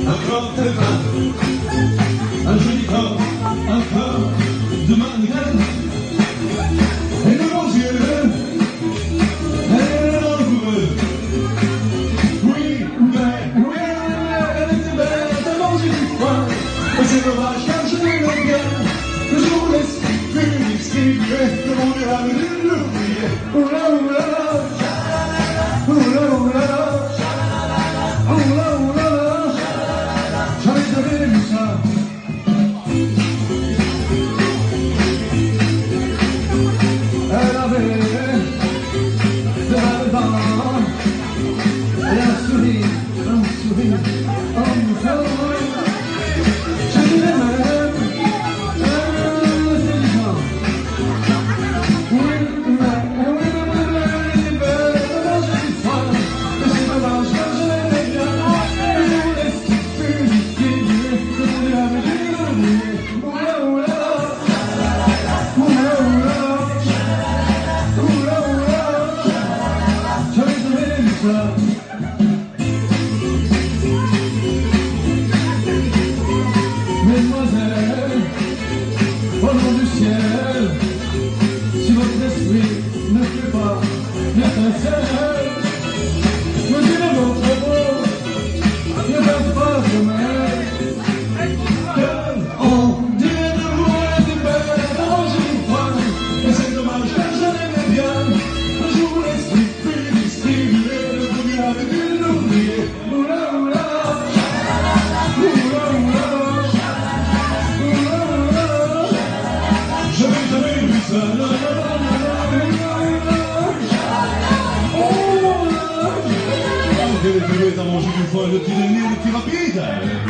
corps très fin, un joli corps, un corps de mannequin. Et de bons yeux, elle est langoureuse. Oui, mais, elle était belle devant une fois. Et c'est dommage car je l'aimais bien. Que je vous laisse plus discret que mon verra de l'oublier. Oula, oula, oula, oula, oula, oula, jamais j'avais vu ça. Elle avait de la dent, et un sourire, un sourire. Je dirais même, intelligent. Oui, mais, elle est belle, devant une fois. Et c'est dommage, car je l'aimais bien. Et je vous laisse plus distinguer que vous l'avez dit l'oublier. Oula, oula, oula, oula, oula, oula, j'avais vu ça. Mesdemoiselles, au nom du ciel, si votre esprit ne fait pas l'étincelle, me direz votre mot, ne faites pas de mal. On dirait de vous, elle était belle, devant une fois, et c'est dommage car je l'aimais bien. Un jour l'esprit fut distribué, le premier avait dû l'oublier. Oula, oula, oula, oula. J'avais vu ça, la la la la la la la. Ok, les bébés, t'as mangé une fois le petit délire, le petit rapide.